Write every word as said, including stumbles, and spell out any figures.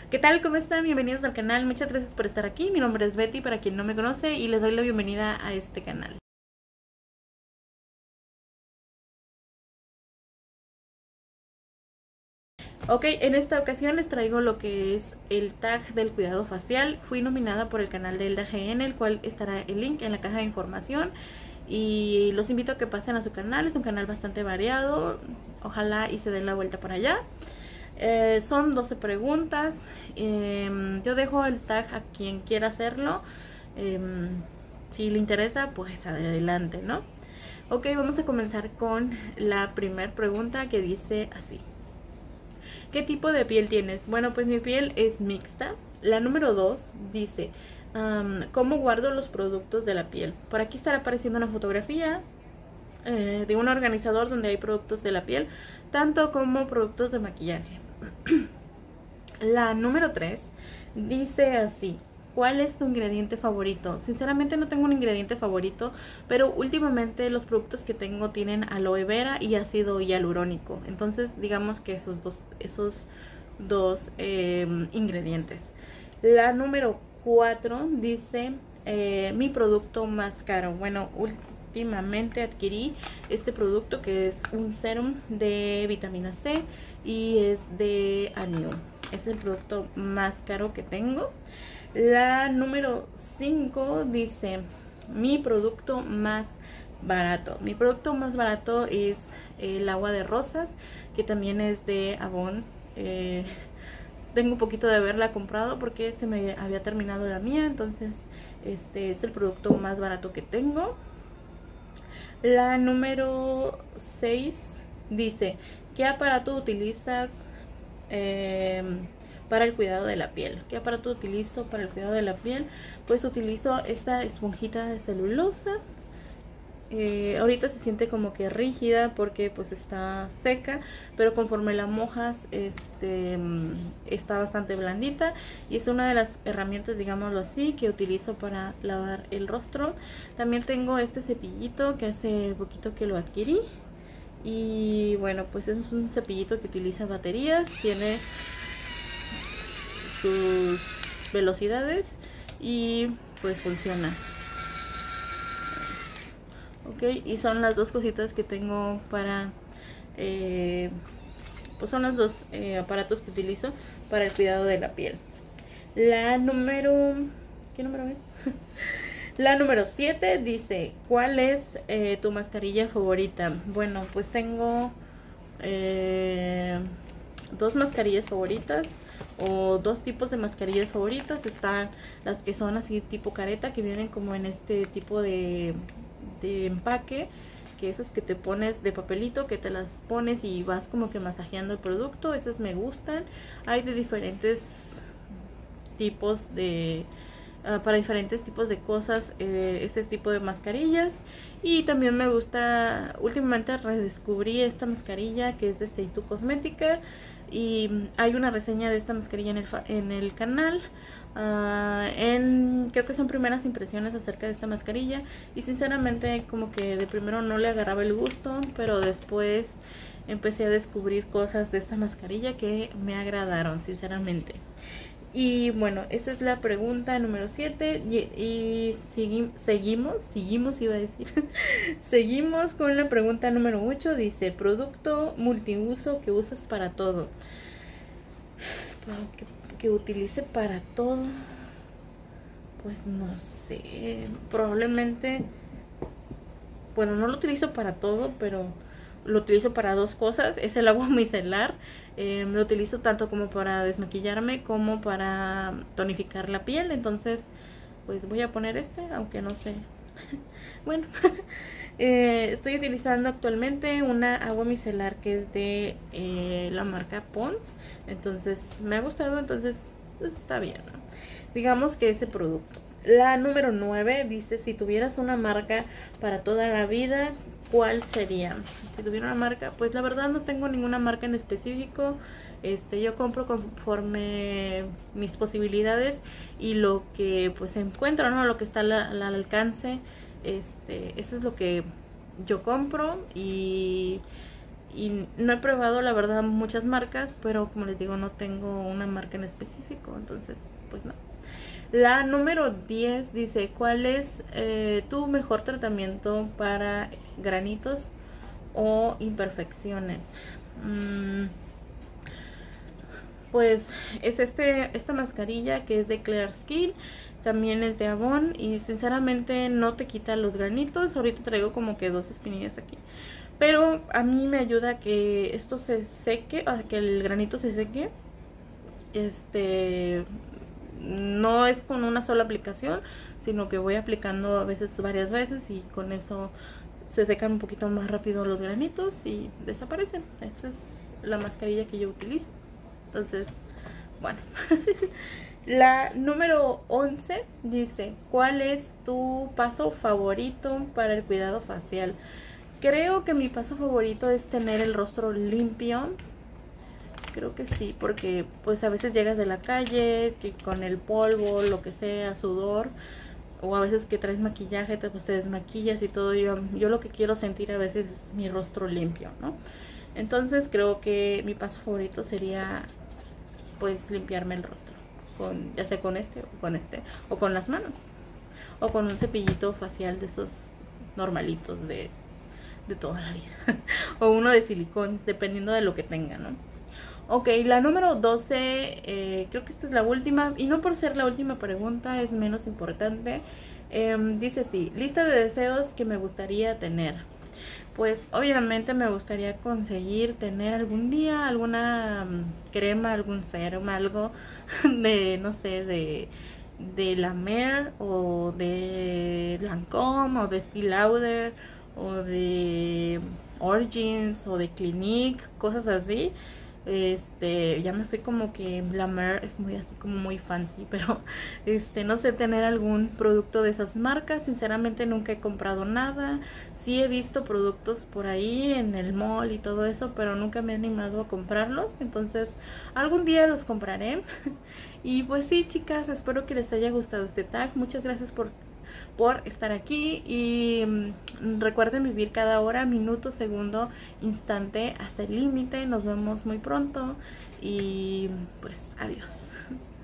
¿Qué tal? ¿Cómo están? Bienvenidos al canal. Muchas gracias por estar aquí. Mi nombre es Betty, para quien no me conoce, y les doy la bienvenida a este canal. Ok, en esta ocasión les traigo lo que es el tag del cuidado facial. Fui nominada por el canal de Elda G N, el cual estará el link en la caja de información. Y los invito a que pasen a su canal. Es un canal bastante variado. Ojalá y se den la vuelta para allá. Eh, son doce preguntas. Eh, yo dejo el tag a quien quiera hacerlo. Eh, si le interesa, pues adelante, ¿no? Ok, vamos a comenzar con la primera pregunta, que dice así: ¿qué tipo de piel tienes? Bueno, pues mi piel es mixta. La número dos dice: um, ¿cómo guardo los productos de la piel? Por aquí estará apareciendo una fotografía eh, de un organizador donde hay productos de la piel, tanto como productos de maquillaje. La número tres dice así: ¿cuál es tu ingrediente favorito? Sinceramente no tengo un ingrediente favorito, pero últimamente los productos que tengo tienen aloe vera y ácido hialurónico. Entonces digamos que esos dos, esos dos eh, ingredientes. La número cuatro dice: eh, mi producto más caro. Bueno, últimamente adquirí este producto, que es un serum de vitamina C y es de Anion. Es el producto más caro que tengo. La número cinco dice: mi producto más barato. Mi producto más barato es el agua de rosas, que también es de Avon. Eh, tengo un poquito de haberla comprado porque se me había terminado la mía, entonces este es el producto más barato que tengo. La número seis dice: ¿qué aparato utilizas eh, para el cuidado de la piel? ¿Qué aparato utilizo para el cuidado de la piel? Pues utilizo esta esponjita de celulosa. Eh, ahorita se siente como que rígida porque pues está seca, pero conforme la mojas este, está bastante blandita, y es una de las herramientas, digámoslo así, que utilizo para lavar el rostro. También tengo este cepillito que hace poquito que lo adquirí, y bueno, pues es un cepillito que utiliza baterías, tiene sus velocidades y pues funciona. Ok, y son las dos cositas que tengo para eh, pues son los dos eh, aparatos que utilizo para el cuidado de la piel. La número ¿qué número es? La número siete dice: ¿cuál es eh, tu mascarilla favorita? Bueno, pues tengo eh, dos mascarillas favoritas, o dos tipos de mascarillas favoritas. Están las que son así tipo careta, que vienen como en este tipo de, de empaque, que esas que te pones de papelito, que te las pones y vas como que masajeando el producto. Esas me gustan. Hay de diferentes tipos de uh, para diferentes tipos de cosas, eh, este tipo de mascarillas. Y también me gusta, últimamente redescubrí esta mascarilla que es de Seitu Cosmética, y hay una reseña de esta mascarilla en el, en el canal. Uh, en, creo que son primeras impresiones acerca de esta mascarilla, y sinceramente como que de primero no le agarraba el gusto, pero después empecé a descubrir cosas de esta mascarilla que me agradaron sinceramente. Y bueno, esa es la pregunta número siete. Y, y segui, seguimos, seguimos iba a decir seguimos con la pregunta número ocho. Dice: producto multiuso que usas para todo. Que, que utilice para todo, pues no sé, probablemente, bueno, no lo utilizo para todo, pero lo utilizo para dos cosas. Es el agua micelar. Eh, lo utilizo tanto como para desmaquillarme como para tonificar la piel. Entonces pues voy a poner este, aunque no sé. Bueno, eh, estoy utilizando actualmente una agua micelar que es de eh, la marca Pond's. Entonces me ha gustado, entonces pues, está bien, ¿no? Digamos que ese producto. La número nueve dice: si tuvieras una marca para toda la vida, ¿cuál sería? Si tuviera una marca, pues la verdad no tengo ninguna marca en específico. Este, yo compro conforme mis posibilidades y lo que pues encuentro, ¿no? Lo que está al, al alcance. Este, eso es lo que yo compro, y y no he probado la verdad muchas marcas, pero como les digo no tengo una marca en específico, entonces pues no. La número diez dice, ¿cuál es eh, tu mejor tratamiento para granitos o imperfecciones? Mm, pues es este esta mascarilla que es de Clear Skin, también es de Avon y sinceramente no te quita los granitos. Ahorita traigo como que dos espinillas aquí, pero a mí me ayuda a que esto se seque, a que el granito se seque. Este no es con una sola aplicación, sino que voy aplicando a veces varias veces y con eso se secan un poquito más rápido los granitos y desaparecen. Esa es la mascarilla que yo utilizo. Entonces, bueno. La número once dice, ¿cuál es tu paso favorito para el cuidado facial? Creo que mi paso favorito es tener el rostro limpio. Creo que sí, porque pues a veces llegas de la calle, que con el polvo, lo que sea, sudor, o a veces que traes maquillaje, te, pues te desmaquillas y todo. Yo, yo lo que quiero sentir a veces es mi rostro limpio, ¿no? Entonces creo que mi paso favorito sería pues limpiarme el rostro, con, ya sea con este o con este, o con las manos, o con un cepillito facial de esos normalitos de, de toda la vida, o uno de silicón, dependiendo de lo que tenga, ¿no? Ok, la número doce, eh, creo que esta es la última, y no por ser la última pregunta, es menos importante. Eh, dice así, lista de deseos que me gustaría tener. Pues obviamente me gustaría conseguir tener algún día alguna crema, algún serum, algo de, no sé, de, de La Mer o de Lancôme o de Estée Lauder o de Origins o de Clinique, cosas así. Este, ya me fui como que La Mer es muy así como muy fancy, pero este, no sé, tener algún producto de esas marcas. Sinceramente nunca he comprado nada. Sí he visto productos por ahí en el mall y todo eso, pero nunca me he animado a comprarlos. Entonces algún día los compraré. Y pues sí, chicas, espero que les haya gustado este tag. Muchas gracias por por estar aquí y mmm, recuerden vivir cada hora, minuto, segundo, instante hasta el límite. Nos vemos muy pronto y pues adiós.